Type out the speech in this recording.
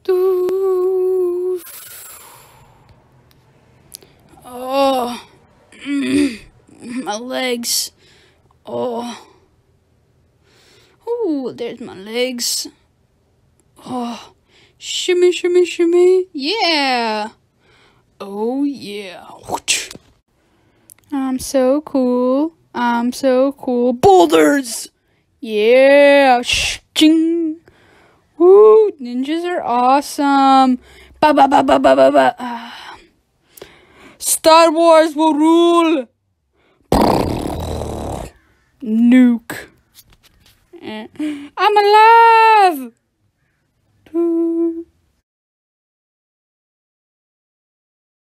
Ooh. Oh, my legs. Oh, there's my legs. Oh, shimmy, shimmy, shimmy. Yeah. Oh, yeah. I'm so cool. I'm so cool. Boulders. Yeah. Ching. Woo. Ninjas are awesome. Ba ba ba ba ba ba ba. Star Wars will rule. Nuke. I'm alive.